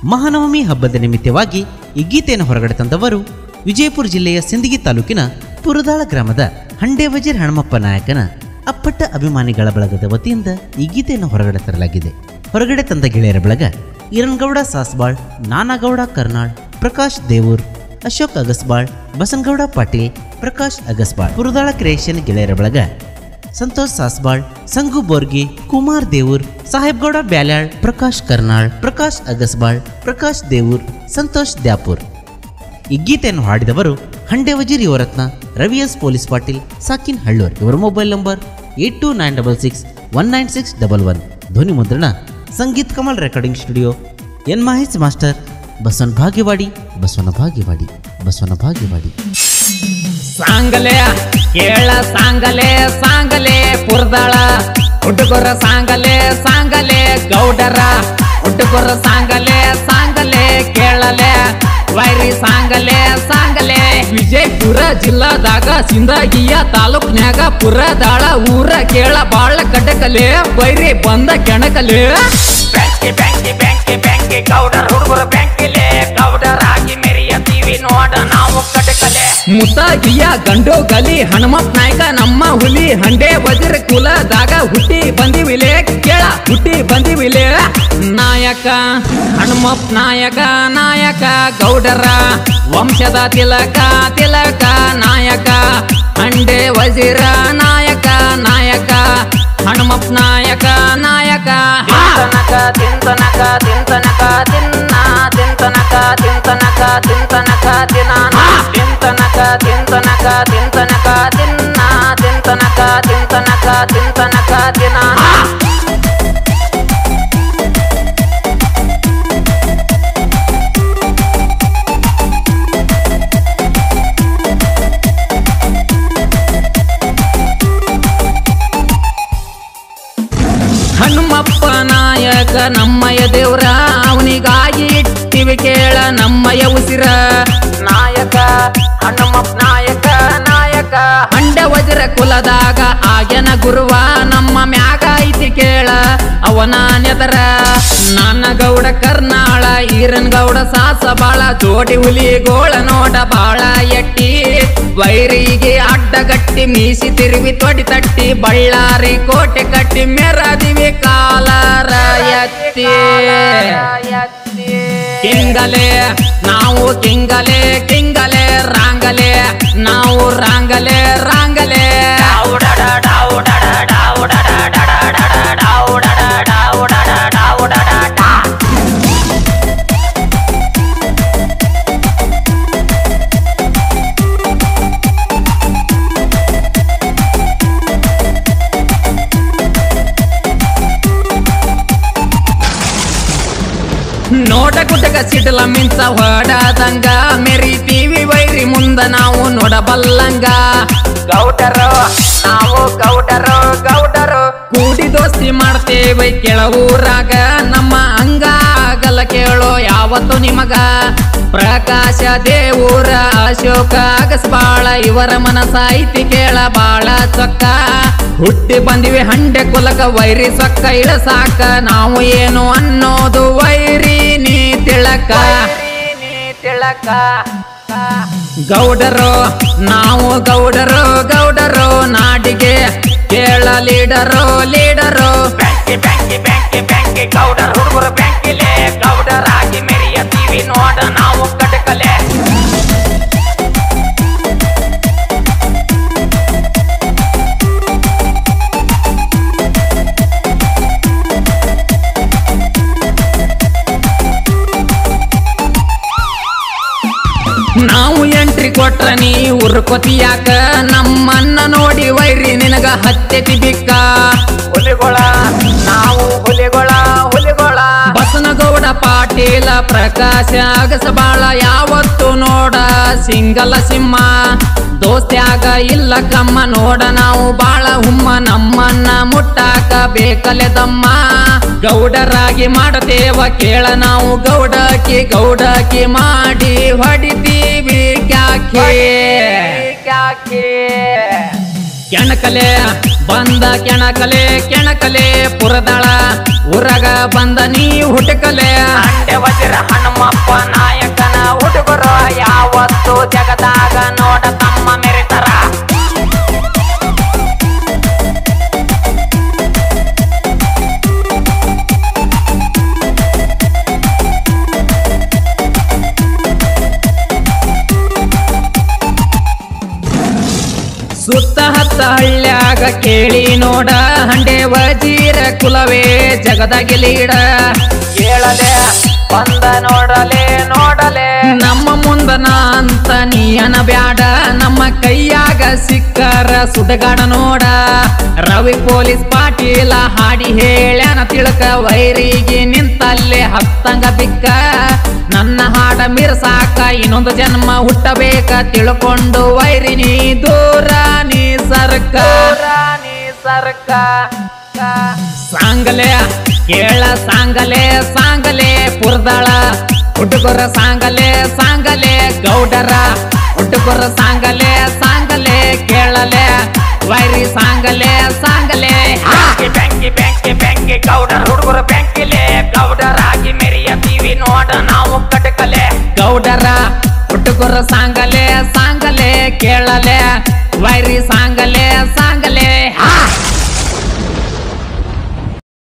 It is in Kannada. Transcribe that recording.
ಮಹಾನವಮಿ ಹಬ್ಬದ ನಿಮಿತ್ತವಾಗಿ ಈ ಗೀತೆಯನ್ನು ಹೊರಗಡೆ ತಂದವರು ವಿಜಯಪುರ ಜಿಲ್ಲೆಯ ಸಿಂದಗಿ ತಾಲೂಕಿನ ಪುರದಾಳ ಗ್ರಾಮದ ಹಂಡೆ ವಜೀರ್ ಹಣಮಪ್ಪ ನಾಯಕನ ಅಪ್ಪಟ್ಟ ಅಭಿಮಾನಿಗಳ ಬಳಗದ ವತಿಯಿಂದ ಈ ಗೀತೆಯನ್ನು ಹೊರಗಡೆ ತರಲಾಗಿದೆ. ಹೊರಗಡೆ ತಂದ ಗೆಳೆಯರ ಬಳಗ ಈರನ್ಗೌಡ ಸಾಸ್ಬಾಳ್, ನಾನಾಗೌಡ ಕರ್ನಾಳ್, ಪ್ರಕಾಶ್ ದೇವೂರ್, ಅಶೋಕ್ ಅಗಸ್ಬಾಳ್, ಬಸನಗೌಡ ಪಾಟೀಲ್, ಪ್ರಕಾಶ್ ಅಗಸ್ಬಾಳ್. ಪುರದಾಳ ಕ್ರಿಯೇಷನ್ ಗೆಳೆಯರ ಬಳಗ ಸಂತೋಷ್ ಸಾಸ್ಬಾಳ್, ಸಂಗು ಬೋರ್ಗಿ, ಕುಮಾರ್ ದೇವೂರ್, ಸಾಹೇಬ್ಗೌಡ ಬ್ಯಾಲ್ಯಾಳ್, ಪ್ರಕಾಶ್ ಕರ್ನಾಳ್, ಪ್ರಕಾಶ್ ಅಗಸ್ಬಾಳ್, ಪ್ರಕಾಶ್ ದೇವೂರ್, ಸಂತೋಷ್ ದ್ಯಾಪುರ್. ಈ ಗೀತೆಯನ್ನು ಹಾಡಿದವರು ಹಂಡೆ ವಜೀರ್ ಯುವರತ್ನ, ರವಿಎಸ್ ಪೊಲೀಸ್ ಪಾಟೀಲ್, ಸಾಕಿನ್ ಹಳ್ಳೂರ್. ಇವರ ಮೊಬೈಲ್ ನಂಬರ್ 8296619611. ಧ್ವನಿ ಮುದ್ರಣ Sangeet Kamal recording studio, N Mahesh master, Basavana Bhagyavadi, ಬಸವನ ಭಾಗ್ಯವಾಡಿ, ಬಸವನ ಭಾಗ್ಯವಾಡಿ. ಸಾಂಗಲೆ ಕೇಳ ಸಾಂಗಲೆ ಸಾಂಗಲೆ ಪುರದಾಳ ಹುಡುಗರ ಸಾಂಗಲೆ ಸಾಂಗಲೆ ಗೌಡರ ಹುಡುಗರ ಸಾಂಗಲೆ ಸಾಂಗಲೆ ಕೇಳಲೆ ವೈರಿ ಸಾಂಗಲೆ ಸಾಂಗಲೆ. ವಿಜಯಪುರ ಜಿಲ್ಲಾದಾಗ ಸಿಂದಗಿಯ ತಾಲೂಕ್ನ್ಯಾಗ ಪುರದಾಳ ಊರ ಕೇಳ ಬಾಳ ಕಡಕಲೆ ವೈರಿ ಬಂದ ಕೆಣಕಲೆ. ಬ್ಯಾಂಕಿ ಬ್ಯಾಂಕಿ ಬ್ಯಾಂಕಿ ಬ್ಯಾಂಕಿ ಗೌಡರ ಹುಡುಗರ ಬ್ಯಾಂಕಿಲೆ ಗೌಡರಾಗಿ ಮೆರೆಯತೀವಿ ನೋಡ ನಾವು ಕಡಕಲೆ. ಮುತ್ತಾಗಿಯ ಗಂಡು ಗಲಿ ಹನುಮಪ್ಪ ನಾಯಕ ನಮ್ಮ ಹುಲಿ ಹಂಡೆ ವಜೀರ್ ಕುಲದಾಗ ಹುಟ್ಟಿ ಬಂದಿವಿಲೆ ಕೇಳ ಹುಟ್ಟಿ ಬಂದಿವಿಲೆ. ನಾಯಕ ಹನುಮಪ್ಪ ನಾಯಕ ನಾಯಕ ಗೌಡರ ವಂಶದ ತಿಲಕ ತಿಲಕ ನಾಯಕ ಹಂಡೆ ವಜೀರ ನಾಯಕ ನಾಯಕ ಹನುಮಪ್ಪ ನಾಯಕ ನಾಯಕ. ತಿಂತನಕ ತಿಂತನಕ ತಿಂತನಕ ತಿನ್ನ ತಿಂತನಕ ತಿಂತನಕ ತಿಂತನಕ ತಿನ್ನ ತಿಂತನಕ ತಿಂತನಕ ತಿಂತನಕ ತಿನ್ನ ತಿಂತನಕ ತಿಂತನಕ ತಿಂತನಕ ತಿನ್ನ. ಹನುಮಪ್ಪ ನಾಯಕ ನಮ್ಮಯ ದೇವ್ರ ಅವನಿಗಾಗಿ ಇಟ್ಟಿವಿ ಕೇಳ ನಮ್ಮಯ ಉಸಿರ. ನಾಯಕ ಹನುಮಪ್ಪ ನಾಯಕ ನಾಯಕ ಹಂಡೆ ವಜ್ರ ಕುಲದಾಗ ಆಗ್ಯನ ಗುರುವ ನಮ್ಮ ಮ್ಯಾಗ ಐತಿ ಕೇಳ ಅವನ ನೆದರ. ನಾನಗೌಡ ಕರ್ನಾಳ ಈರನ್ಗೌಡ ಸಾಸ ಬಾಳ ಜೋಡಿ ಹುಲಿ ಗೋಳ ನೋಡ ಬಾಳ ಎಟ್ಟಿ ವೈರಿಗೆ ಅಡ್ಡಗಟ್ಟಿ ಮೀಸಿ ತಿರುವಿ ತೊಡಿ ತಟ್ಟಿ ಬಳ್ಳಾರಿ ಕೋಟೆ ಕಟ್ಟಿ ಮೆರದಿವಿ ಕಾಲರ ಎತ್ತಿ. ಕಿಂಗಲೆ ನಾವು ಕಿಂಗಲೆ ಕಿಂಗಲೆ ರಾಂಗಲೆ ನಾವು ರಾಂಗಲೆ ರಾಂಗಲೆ. ನೋಡ ಗುಡ್ಡಗ ಸಿಡಲ ಮಿಂಚ ಹೊಡದಂಗ ಮೆರಿತೀವಿ ವೈರಿ ಮುಂದ ನಾವು ನೋಡಬಲ್ಲಂಗ. ಗೌಡರು ನಾವು ಗೌಡರು ಗೌಡರು ಕೂಡಿ ದೋಸ್ತಿ ಮಾಡ್ತೇವೆ ಕೆಳವೂರಾಗ ನಮ್ಮ ಅಂಗಾಗಲ ಕೇಳೋ ಯಾವತ್ತು ನಿಮಗ. ಪ್ರಕಾಶ ದೇವೂರ ಅಶೋಕ ಅಗಸ್ಬಾಳ ಇವರ ಮನಸ ಐತಿ ಕೇಳ ಬಾಳ ಚೊಕ್ಕ. ಹುಟ್ಟಿ ಬಂದಿವಿ ಹಂಡೆ ಕುಲಕ ವೈರಿ ಸೊಕ್ಕ ಇಳಸಾಕ ನಾವು ಏನು ಅನ್ನೋದು ವೈರಿ ನೀ ತಿಳಕ ತಿಳಕ. ಗೌಡರು ನಾವು ಗೌಡರು ಗೌಡರು ನಾಡಿಗೆ ಕೇಳ ಲೀಡರು ಲೀಡರು. ಬ್ಯಾಂಕಿ ಬ್ಯಾಂಕಿ ಬ್ಯಾಂಕಿ ಬ್ಯಾಂಕಿ ಗೌಡರ ಹುಡುಗರ ಬ್ಯಾಂಕಿಲೆ ಗೌಡರಾಗಿ ಮೆರೆಯತೀವಿ ನೋಡ ನಾವು ಕಡಕಲೆ. ನಾವು ಎಂಟ್ರಿ ಕೊಟ್ರ ನೀ ಉರ್ಕೊತಿಯಾಕ ನಮ್ಮನ್ನ ನೋಡಿ ವೈರಿ ನಿನಗ ಹತ್ತೆತಿ ಬಿಕ್ಕ. ಹುಲಿಗೊಳ ನಾವು ಹುಲಿಗೊಳ ಹುಲಿಗೊಳ ಬಸನಗೌಡ ಪಾಟೀಲ ಪ್ರಕಾಶ ಅಗಸಬಾಳ ಯಾವತ್ತು ನೋಡ ಸಿಂಗಲ ಸಿಂಹ. ದೋಸ್ತ್ಯಾಗ ಇಲ್ಲ ಕಮ್ಮ ನೋಡ ನಾವು ಬಾಳ ಹುಮ್ಮ ನಮ್ಮನ್ನ ಮುಟ್ಟಾಕ ಬೇಕಲೆ ದಮ್ಮ. ಗೌಡರಾಗಿ ಮಾಡತೇವ ಕೇಳ ನಾವು ಗೌಡಕಿ ಗೌಡಕಿ ಮಾಡಿ ಹೊಡಿತೀವಿ ಕ್ಯಾಕೆ ಕ್ಯಾಕೆ. ಕೆಣಕಲೆ ಬಂದ ಕೆಣಕಲೆ ಕೆಣಕಲೆ ಪುರದಾಳ ಊರಾಗ ಬಂದ ನೀ ಹುಟಕಲೆ ಹಂಡೆ ವಜ್ರ ಹನುಮಪ್ಪ ನಾಯಕನ ಹುಡುಗರು ಯಾವತ್ತು ಜಗದಾಗ ನೋಡ ತಮ್ಮ ಮೆರಿತರ ಸುತ್ತ ಹತ್ತ ಹಳ್ಳ್ಯಾಗ ಕೇಳಿ ನೋಡ ಹಂಡೆ ವಜೀರ ಕುಲವೇ ಜಗದಾಗಿ ಲೀಡ ಕೇಳಲೆ ಬಂದ ನೋಡಲೆ ನೋಡಲೆ ನಮ್ಮ ಮುಂದನ ಅಂತ ನೀಯನ ಬ್ಯಾಡ ನಮ್ಮ ಕೈಯಾಗ ಸಿಕ್ಕರ ಸುಡಗಾಡ ನೋಡ ರವಿ ಪೊಲೀಸ್ ಪಾಟೀಲ ಹಾಡಿ ಹೇಳ್ಯಾನ ತಿಳಕ ವೈರಿಗೆ ನಿಂತಲ್ಲೇ ಹತ್ತಂಗ ಬಿಕ್ಕ ನನ್ನ ಹಾಡ ಮಿರ್ಸಾಕ ಇನ್ನೊಂದು ಜನ್ಮ ಹುಟ್ಟಬೇಕ ತಿಳ್ಕೊಂಡು ವೈರಿ ನೀ ದೂರ ನೀ ಸರ್ಕ ಸಾಂಗಲೆ ಕೇಳ ಸಾಂಗಲೆ ಸಾಂಗಲೆ ಪುರದಾಳ ಹುಡುಗರ ಸಾಂಗಲೆ ಸಾಂಗಲೆ ಗೌಡರ ಹುಡುಗರ ಸಾಂಗಲೆ ಸಾಂಗಲೆ ಕೇಳಲೆ ವೈರಿ ಸಾಂಗಲೆ ಸಾಂಗಲೆ ಬ್ಯಾಂಕಿ ಬ್ಯಾಂಕಿ ಬ್ಯಾಂಕಿ ಗೌಡರ ಹುಡುಗರ ಬ್ಯಾಂಕಿಲೆ ಗೌಡರಾಗಿ ಮೆರೆಯತೀವಿ ನೋಡ ನಾವು ಕಟಕಲೆ ಗೌಡರ ಹುಡುಗರ ಸಾಂಗಲೆ ಸಾಂಗಲೆ ಕೇಳಲೆ ವೈರಿ ಸಾಂಗಲೆ